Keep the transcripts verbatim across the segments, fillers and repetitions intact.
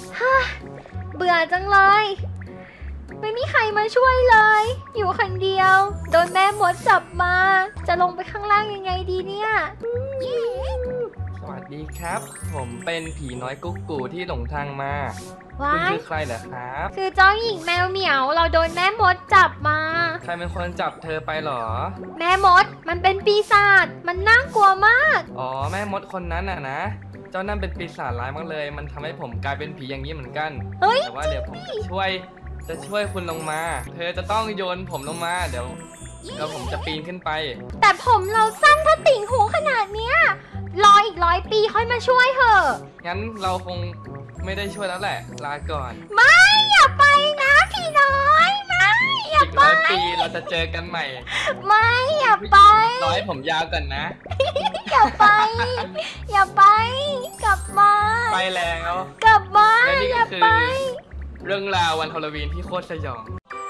ฮ่าเบื่อจังเลยไม่มีใครมาช่วยเลยอยู่คนเดียวโดนแม่มดจับมาจะลงไปข้างล่างยังไงดีเนี่ยสวัสดีครับผมเป็นผีน้อยกุ๊กกูที่หลงทางมาคุณคือใครเหรอครับคือเจ้าหญิงแมวเหมียวเราโดนแม่มดจับมาใครเป็นคนจับเธอไปหรอแม่มดมันเป็นปีศาจมันน่ากลัวมากอ๋อแม่มดคนนั้นน่ะนะเจ้านั่นเป็นปีศาจร้ายมากเลยมันทำให้ผมกลายเป็นผีอย่างนี้เหมือนกันแต่ว่าเดี๋ยวผมจะช่วยจะช่วยคุณลงมาเธอจะต้องโยนผมลงมาเดี๋ยวเดี๋ยวผมจะปีนขึ้นไปแต่ผมเราสั้นถ้าติ่งหูขนาดเนี้ยรออีกร้อยปีค่อยมาช่วยเถอะงั้นเราคงไม่ได้ช่วยแล้วแหละลาก่อนไม่อย่าไปนะพี่น้อยไม่อย่าไปอีกร้อยปีเราจะเจอกันใหม่ไม่อย่าไปร้อยผมยาวกันนะอย่าไปอย่าไปกลับมาไปแล้วกลับมาอย่าไปเรื่องราววันฮาโลวีนที่โคตรสยอง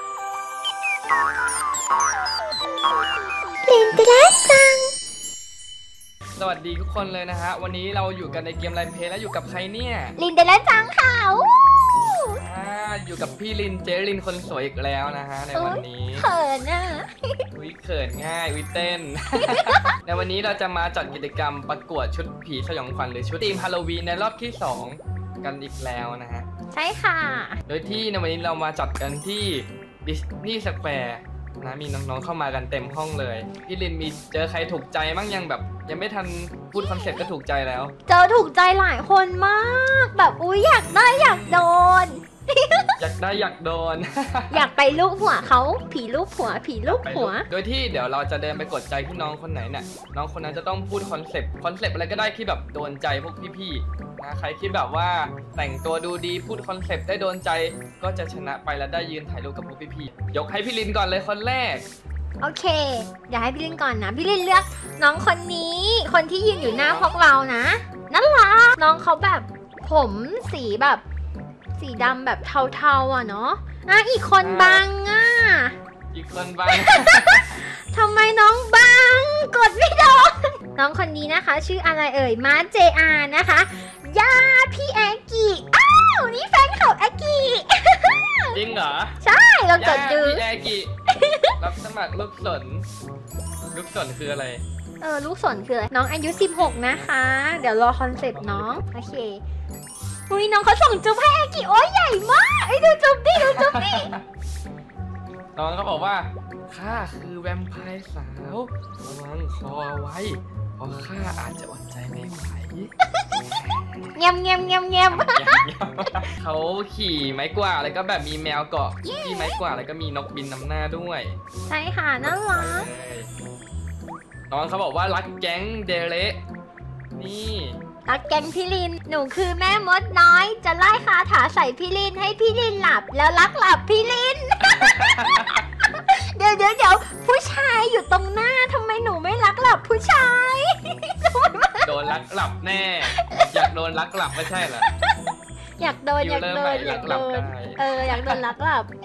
ลินเดลัสซังสวัสดีทุกคนเลยนะฮะวันนี้เราอยู่กันในเกมไลน์เพลย์แล้วอยู่กับใครเนี่ยลินเดลัสซังค่ะอ่าอยู่กับพี่ลินเจลินคนสวยอีกแล้วนะฮะในวันนี้เขินอ่ะวิเขินง่ายวิเต้น ในวันนี้เราจะมาจัดกิจกรรมประกวดชุดผีสยองขวัญหรือชุดธีมฮาโลวีนในรอบที่สองกันอีกแล้วนะฮะใช่ค่ะโดยที่ในวันนี้เรามาจัดกันที่ดิสนีย์สแควร์นะมีน้องๆเข้ามากันเต็มห้องเลยพี่ลินมีเจอใครถูกใจบ้างยังแบบยังไม่ทันพูดคอนเซ็ปต์ก็ถูกใจแล้วเจอถูกใจหลายคนมากแบบอุ๊ยอยากได้อยากโดนอยากได้อยากโดนอยากไปลูบหัวเขาผีลูบหัวผีลูบหัวโดยที่เดี๋ยวเราจะเดินไปกดใจที่น้องคนไหนเนี่ยน้องคนนั้นจะต้องพูดคอนเซ็ปต์คอนเซ็ปต์อะไรก็ได้ที่แบบโดนใจพวกพี่ๆนะใครที่แบบว่าแต่งตัวดูดีพูดคอนเซ็ปต์ได้โดนใจก็จะชนะไปแล้วได้ยืนถ่ายรูปกับพวกพี่ๆยกให้พี่ลินก่อนเลยคนแรกโอเคอย่าให้พี่ลินก่อนนะพี่ลินเลือกน้องคนนี้คนที่ยืนอยู่หน้าพวกเรานะนั่นล่ะน้องเขาแบบผมสีแบบสีดำแบบเทาๆอ่ะเนาะอ่ะอีกคนบังอ่ะอีกคนบังทำไมน้องบังกดไม่โดนน้องคนนี้นะคะชื่ออะไรเอ่ยมาเจอานะคะญาติพี่แอกิอ้าวนี่แฟนเขาแอกิจริงเหรอใช่เรากดดูพี่แอกิรับสมัครลูกสนลูกสนคืออะไรเออลูกสนคืออะไรน้องอายุสิบหกนะคะเดี๋ยวรอคอนเซ็ปต์น้องโอเคอุ้ยน้องเขาส่งจุ๊บให้แอกิโอ้ยใหญ่มากไอ้ดูจุ๊บดิดูจุ๊บดิน้องเขาบอกว่าข้าคือแวมไพร์สาวระวังคอไว้เพราะข้าอาจจะอดใจไม่ไหวเงียบเงียบเงียบเงียบเขาขี่ไม้กวาดแล้วก็แบบมีแมวเกาะขี่ไม้กวาดแล้วก็มีนกบินนำหน้าด้วยใช่ค่ะน่ารักน้องเขาบอกว่ารักแก๊งเดเรนี่รักแก๊งพี่ลินหนูคือแม่มดน้อยจะไล่คาถาใส่พี่ลินให้พี่ลินหลับแล้วรักหลับพี่ลิน เดี๋ยวเดี๋ยวเดี๋ยวผู้ชายอยู่ตรงหน้าทำไมหนูไม่รักหลับผู้ชายโดนรักหลับแน่อยากโดนรักหลับไม่ใช่เหรออยากโดนอยากโดนอยากโดนเอออยากโดนรักหลับ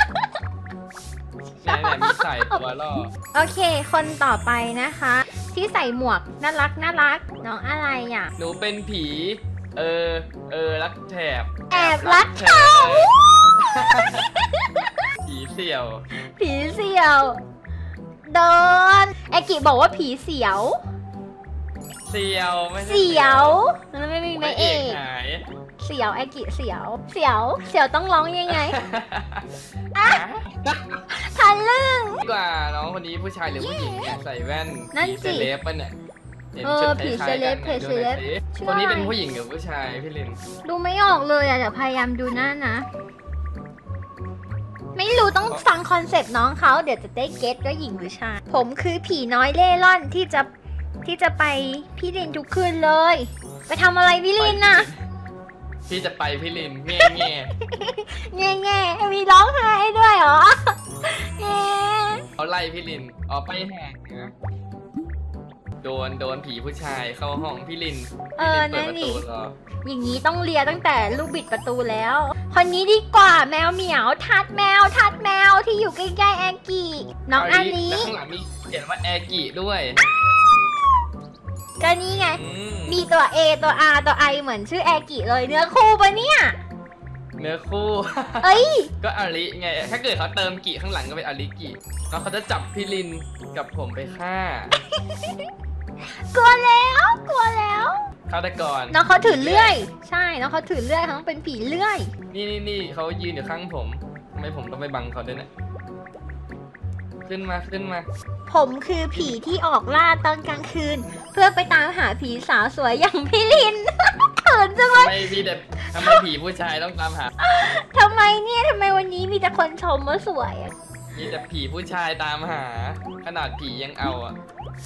แน่ๆมีใส่ตัวล่อโอเคคนต่อไปนะคะที่ใส่หมวกน่ารักน่ารักน้องอะไรอ่ะหนูเป็นผีเออเออรักแถบแอบรักเขาผีเสี่ยวผีเสี่ยวโดนไอกิบอกว่าผีเสียวเสี่ยวไม่ใช่เสียวมันไม่มีไม่เอกเสียวไอกิเสียวเสียวเสียวต้องร้องยังไงทันลึ่งดีกว่าน้องคนนี้ผู้ชายหรือผู้หญิงเนี่ยใส่แว่นผีเซเลบป่ะเนี่ยเออผีเซเลบผีเซเลบคนนี้เป็นผู้หญิงหรือผู้ชายพี่ลินดูไม่ออกเลยอ่ะเดี๋ยวพยายามดูหน้านะไม่รู้ต้องฟังคอนเซปต์น้องเขาเดี๋ยวจะได้เก็ตว่าหญิงหรือชายผมคือผีน้อยเล่ร่อนที่จะที่จะไปพี่ลินทุกคืนเลยไปทำอะไรพี่ลินน่ะพี่จะไปพี่ลินแง่แง่แง่แง่มีร้องไห้ด้วยเหรอแง่เขาไล่พี่ลินอ๋อไปแหกนะโดนโดนผีผู้ชายเข้าห้องพี่ลินเออนั่นนี่อย่างนี้ต้องเลียตั้งแต่ลูกบิดประตูแล้วคนนี้ดีกว่าแมวเหมียวทัดแมวทัดแมวที่อยู่ใกล้ๆแอกิน้องอันนี้ข้างหลังมีเขียนว่าแอกิด้วยก็นี่ไงมีตัว A ตัว R ตัว I เหมือนชื่อแอกิเลยเนื้อคู่ปะเนี่ยเนื้อคู่เอ้ยก็อาริไงถ้าเกิดเขาเติมกิข้างหลังก็เป็นอาริกิแล้วเขาจะจับพี่ลินกับผมไปฆ่ากลัวแล้วกลัวแล้วฆาตกรน้องเขาถือเลื่อย ใช่น้องเขาถือเลื่อยทั้งเป็นผีเลื่อยนี่นี่นี่เขายืนอยู่ข้างผมทำไมผมต้องไปบังเขาด้วยเนี่ยขึ้นมาขึ้นมาผมคือผีที่ออกล่าตอนกลางคืน เพื่อไปตามหาผีสาวสวยอย่างพี่ลิน เขินจังเลยทำไมพี่แต่ทำไมผีผู้ชายต้องตามหาทำไมเนี่ยทำไมวันนี้มีแต่คนชมว่าสวยอะมีแต่ผีผู้ชายตามหา ขนาดผียังเอาอ่ะ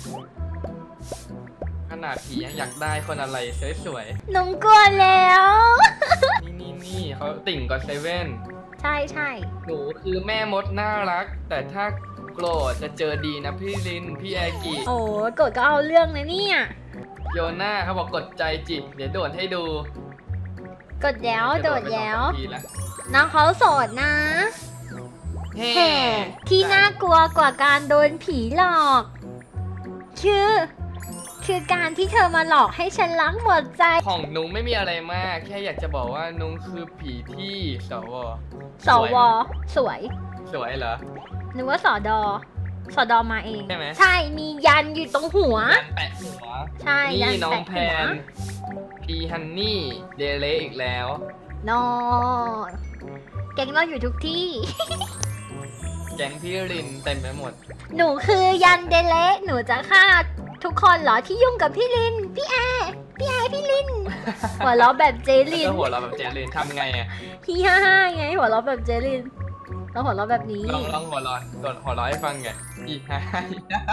ขนาดผียังอยากได้คนอะไรสวยหนุ่มกลัวแล้วๆนี่นี่นี่เขาติ่งก็เซเว่นใช่ใช่หนูคือแม่มดน่ารัก แต่ถ้าโกรธจะเจอดีนะพี่ลินพี่แอกิโอ้กดก็เอาเรื่องนะเนี่ยโยน่าเขาบอกกดใจจิเดี๋ยวโดดให้ดูกดแล้วโดดแล้วจะโดดไปสองสามทีละน้องเขาโสดนะแห่แห่ที่น่ากลัวกว่าการโดนผีหลอก คือ คือการที่เธอมาหลอกให้ฉันรักหมดใจของนุ้งไม่มีอะไรมาก แค่อยากจะบอกว่านุ้งคือผีที่สวสว สวยสวยเหรอนึกว่าสอดอสอดอมาเองใช่ไหมใช่ มียันอยู่ตรงหัวยันแปะหัวใช่ยันี่นน้องแปะแพหัวนพีฮันนี่เดเลอีกแล้วนอแก๊งเราอยู่ทุกที่แก๊งพี่ลินเต็มไปหมดหนูคือยันเดเละหนูจะฆ่าทุกคนเหรอที่ยุ่งกับพี่ลิน พี่แอร์พี่แอร์พี่ลิน หัวเราะแบบเจลิแล้นวหัวเราะแบบเจลินทำไงอ่ะฮีฮ่าฮ่าไงหัวเราะแบบเจลินแล้วหัวเราะแบบนี้ลองลองหัวเร้อนกดหัวเร้อนให้ฟังไงอีฮ่าฮ่า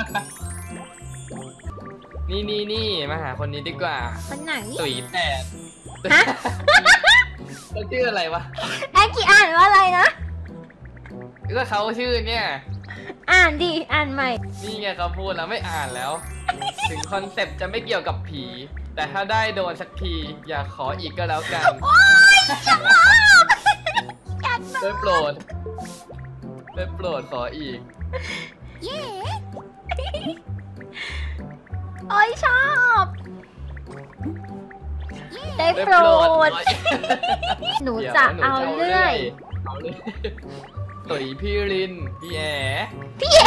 นี่นี่นี่มาหาคนนี้ดีกว่าคนไหนตุ๋ยแตดฮะเขาชื่ออะไรวะแอคกี้อ่านว่าอะไรนะก็เขาชื่อเนี่ยอ่านดิอ่านใหม่นี่ไงเขาพูดแล้วไม่อ่านแล้ว ถึงคอนเซปต์จะไม่เกี่ยวกับผี แต่ถ้าได้โดนสักที อย่าขออีกก็แล้วกันได้โปรดได้โปรดขออีกโอ้ยชอบได้โปรด หนูจะเอาเลื่อยเอาเลื่อยตุ๋ยพี่ลิน พี่แอพี่แอ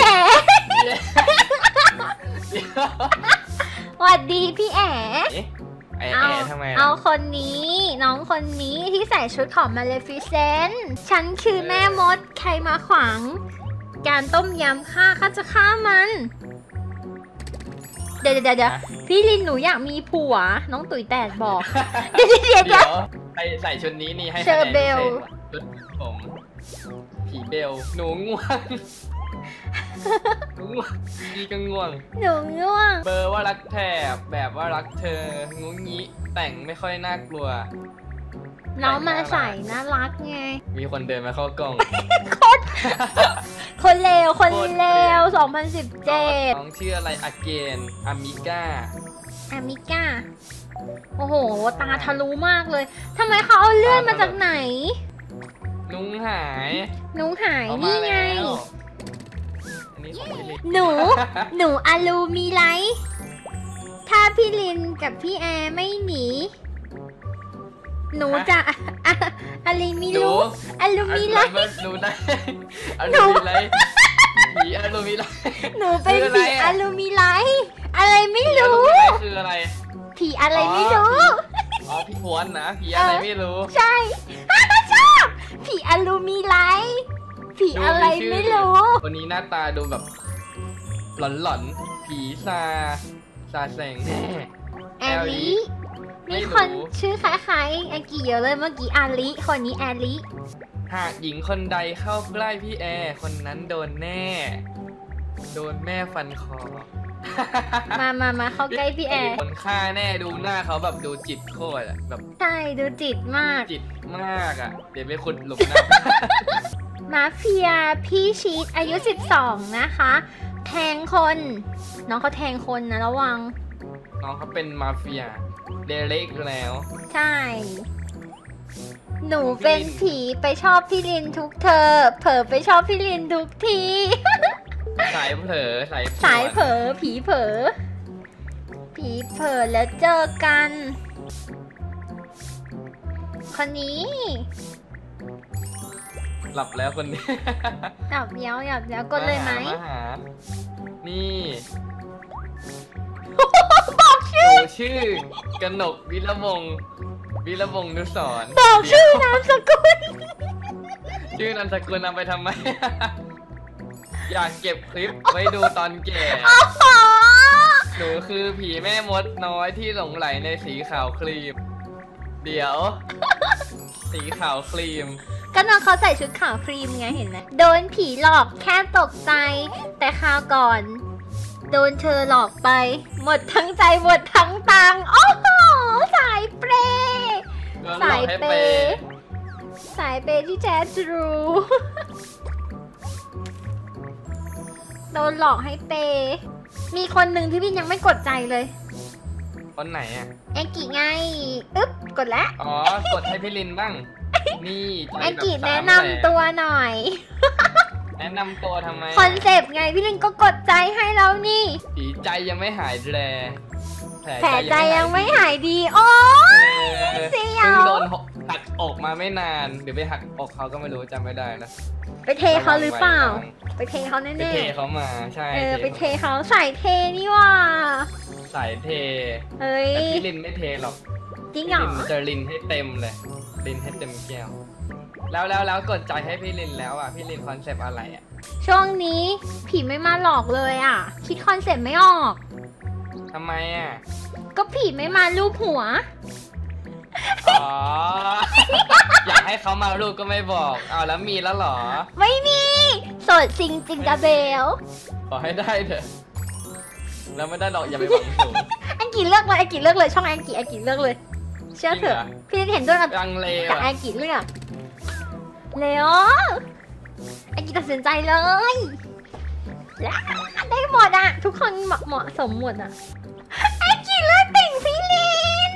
สวัสดีพี่แอเอ๊ะไอเอาแอทำไมล่ะเอาคนนี้น้องคนนี้ที่ใส่ชุดของมาเลฟิเซนต์ฉันคือแม่มดใครมาขวางการต้มยำฆ่าข้าจะฆ่ามัน เดี๋ยวเดี๋ยวเดี๋ยวพี่ลินหนูอยากมีผัว น้องตุ๋ยแตดบอก เดี๋ยวเดี๋ยวเดี๋ยวเดี๋ยวใส่ใส่ชุดนี้นี่ให้เชอร์เบลชุดผมผีเบล หนูง่วง หนูง่วงดีก็ง่วงหนูง่วงเบอร์ว่ารักแถบแบบว่ารักเธอ งุ้งงี้แต่งไม่ค่อยน่ากลัวน้องมาใส่น่ารักไงมีคนเดินมาเข้ากล้องคนเลวคนโคตรเลเลววสองพันสิบเจ็ดน้องชื่ออะไรอเกนอามิก้าอามิก้า โอ้โห ตาทะลุมากเลย ทำไมเขาเอาเลื่อนมาจากไหนนุ้งหายหนูหายเอามานี่ไงแล้วอันนี้ของพี่ลินหนู หนูอาลูมีไลท์ถ้าพี่ลินกับพี่แอร์ไม่หนี หนูจะอะอะอาลีมีหนูรู้อาลูมีไลท์หนูได้อาหนูลูมีไลท์ผีอาลูมีไลท์หนูเป็นคืออะไรผีอะอาลูมีไลท์อะไรไม่ผีอาลูรู้มีไลท์คืออะไรผีอะไรไม่รู้อ๋อพี่พวนนะผีอะไรไม่รู้ใช่ ชอบผีอาลูมีไลท์ผีอะไรไม่รู้คนนี้หน้าตาดูแบบหลอนๆ ผีซา ซาแสงแน่แอลลิไม่มีรู้คนชื่อคล้ายๆแอกี่เยอะเลยเมื่อกี้อาลิคนนี้แอลลิหากหญิงคนใดเข้าใกล้พี่แอร์คนนั้นโดนแน่ โดนแม่ฟันคอมามามาเข้าใกล้พี่แอร์คนฆ่าแน่ดูหน้าเขาแบบดูจิตโคตรอะแบบใช่ดูจิตมากจิตมากอะเดี๋ยวไปขุดหลุมหน้ามาเฟียพี่ชีตอายุสิบสองนะคะ แทงคน น้องเขาแทงคนนะระวังน้องเขาเป็นมาเฟียเดเล็กแล้วใช่ หนูเป็นผีไปชอบพี่ลินทุกเธอ เผลอไปชอบพี่ลินทุกทีสายเผลอสายป่วนสายเผลอผีเผลอผีเผลอแล้วเจอกัน คนนี้หลับแล้วคนนี้หยับเย้าหยับเย้ากดเลยไหมมาหานี่บอกชื่อหนูชื่อกนกวิรวงศ์วิรวงศ์นุสรณ์บอกชื่อนามสกุลชื่อนามสกุลนำไปทำไม อยากเก็บคลิปไว้ดูตอนแก่อ๋อหนูคือผีแม่มดน้อยที่หลงไหลในสีขาวครีม เดี๋ยว สีขาวครีมก็น้องเขาใส่ชุดขาวครีมไงเห็นไหมโดนผีหลอกแค่ตกใจ แต่คราวก่อน โดนเธอหลอกไป หมดทั้งใจหมดทั้งตังค์โอ้โหสายเปรย์สายเปย์สายเปย์ที่แท้ทรู โดนหลอกให้เปย์มีคนหนึ่งที่พี่ยังไม่กดใจเลยคนไหนอ่ะแองกิไงอึ๊บกดแล้วอ๋อ กดให้พี่ลินบ้าง นี่ใจแองแบบกิสามแนะแสนำตัวหน่อยแนะนำตัวทำไมคอนเซปต์ไงพี่ลินก็กดใจให้แล้วนี่ผีใจยังไม่หายแลแผลใจยังไม่หายดี โอ้ยเสียเพิ่งวโดนหักอกมาไม่นานเดี๋ยวไปหักอกเขาก็ไม่รู้จำไม่ได้นะไปเทเขาหรือเปล่า ไปเทเขาไปแน่เทเขามาใช่ๆเออไปเทเขาใส่เทนี่ว่าสายเทเฮ้ยแต่พี่ลินไม่เทหรอกจริงพี่เหรอลินจะลินให้เต็มเลยลินให้เต็มแก้วแล้วแล้วแล้วกดใจให้พี่ลินแล้วอ่ะพี่ลินคอนเซปต์อะไรอ่ะช่วงนี้ผีไม่มาหลอกเลยอ่ะ คิดคอนเซปต์ไม่ออกทำไมอ่ะก็ผีไม่มาลูบหัวอ๋อ อยากให้เขามาลูกก็ไม่บอกเอาแล้วมีแล้วเหรอไม่มีโสดจริงจริงกะเบลขอให้ได้เถอะแล้วไม่ได้หรอกอย่าไปหวังสูงแองกิเลือกเลยแองกิเลือกเลยช่องแองกิแองกิเลือกเลย เชื่อเถอะจริงเหรอพี่เห็นด้วยกับลังเลกับว่ะแองกิเลือกเร็วแองกิตัดสินใจเลย แล้วได้หมดอ่ะ ทุกคนเหมาะเหมาะสมหมดอ่ะแองกิเลือกติ่งพี่ลิน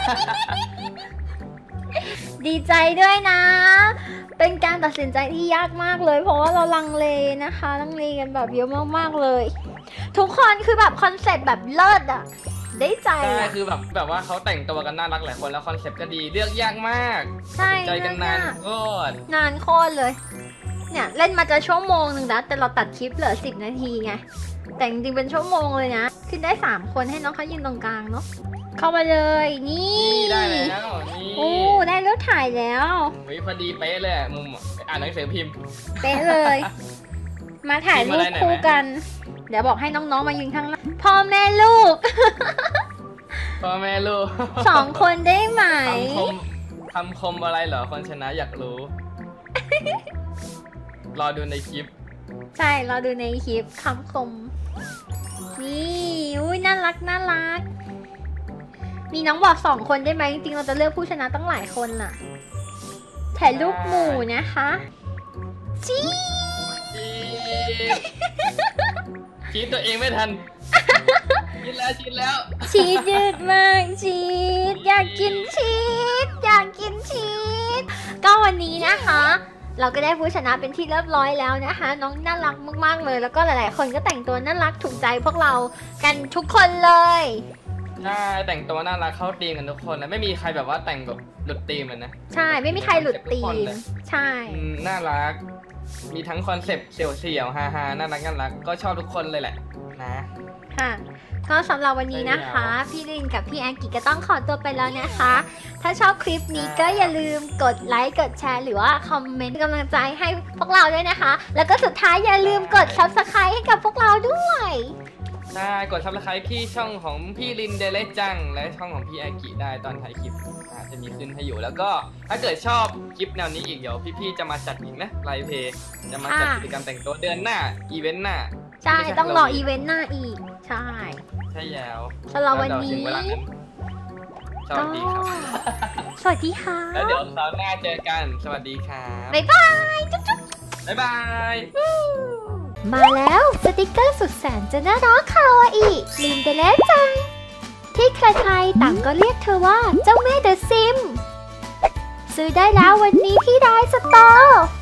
ดีใจด้วยนะ เป็นการตัดสินใจที่ยากมากเลย เพราะว่าเราลังเลนะคะลังเลกันแบบเยอะมากๆเลย ทุกคนคือแบบคอนเซ็ปต์แบบเลิศอ่ะ ได้ใจใช่อ่ะคือแบบแบบว่าเขาแต่งตัวกันน่ารักหลายคนแล้วคอนเซปต์ก็ดีเลือกยากมากใช่ใจกันนานโคตรนานโคตรเลย เนี่ยเล่นมาจะชั่วโมงหนึ่งแล้วแต่เราตัดคลิปเหลือสิบนาทีไง แต่จริงๆเป็นชั่วโมงเลยนะขึ้นได้สามคนให้น้องเขายืนตรงกลางเนาะเข้ามาเลยนี่นี่ได้แล้วนี่โอ้ได้รูปถ่ายแล้ววิพอดีเป๊ะเลยอะมุมอะอ่านหนังสือพิมพ์เป๊ะเลย มาถ่ายรูปคู่กันพิมพ์อะไรหน่อยไหมเดี๋ยวบอกให้น้องๆมายืนข้างล่างพ่อแม่ลูกพ่อแม่ลูกสองคนได้ไหมคำคมคำคมอะไรเหรอคนชนะอยากรู้ รอดูในคลิปใช่เราดูในคลิปคำคม นี่อุ้ยน่ารักน่ารัก มีน้องบอกสองคนได้ไหมจริงๆเราจะเลือกผู้ชนะตั้งหลายคนน่ะถ่ายรูปหมู่นะคะจีชีดตัวเองไม่ทันชีดแล้วชีดแล้วชีสยืดมากชีสอยากกินชีสอยากกินชีสก็วันนี้นะคะ เราก็ได้ผู้ชนะเป็นที่เรียบร้อยแล้วนะคะ น้องน่ารักมากๆเลย แล้วก็หลายๆคนก็แต่งตัวน่ารักถูกใจพวกเรากันทุกคนเลยใช่แต่งตัวน่ารักเข้าธีมกันทุกคนนะไม่มีใครแบบว่าแต่งแบบหลุดธีมเลยนะใช่ไม่มีใครหลุดธีมใช่อืมน่ารัก มีทั้งคอนเซปต์เสี่ยวๆฮาๆน่ารักน่ารักก็ชอบทุกคนเลยแหละนะค่ะก็สำหรับวันนี้นะคะ พี่ลินกับพี่แองกิก็ต้องขอตัวไปแล้วนะคะ ถ้าชอบคลิปนี้ก็อย่าลืมกดไลค์กดแชร์หรือว่าคอมเมนต์กำลังใจให้พวกเราด้วยนะคะ แล้วก็สุดท้ายอย่าลืมกด ซับสไครบ์ ให้กับพวกเราด้วยใช่กดซับสไครต์ที่ช่องของพี่ลินเดเลจังและช่องของพี่อากิได้ตอนถ่ายคลิปนะจะมีขึ้นให้อยู่แล้วก็ถ้าเกิดชอบคลิปแนวนี้อีกเดี๋ยวพี่ๆจะมาจัดอีกนะไลฟ์เพย์จะมาจัดอ่ากิจกรรมแต่งตัวเดือนหน้าอีเวนต์หน้าใช่ต้องรออีเวนต์หน้าอีกใช่ใช่แล้วสำหรับวันแล้นี้เดี๋ยถึงเวลานั้นสวัสดีครับสวัสดีค่ะแล้วเดี๋ยวคราวหน้าเจอกันสวัสดีครับบ๊ายบายจุ๊บจุ๊บบ๊ายบายมาแล้วสติกเกอร์สุดแสนจะน่ารักคาวาอิลินเดเลจัง ที่ใครๆต่างก็เรียกเธอว่าเจ้าแม่เดอะซิม ซื้อได้แล้ววันนี้ที่ไดสโตร์